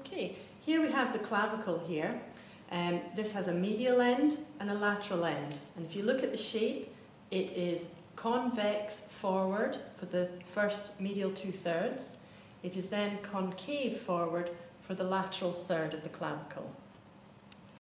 Okay, here we have the clavicle here. This has a medial end and a lateral end. And if you look at the shape, it is convex forward for the first medial 2/3. It is then concave forward for the lateral third of the clavicle.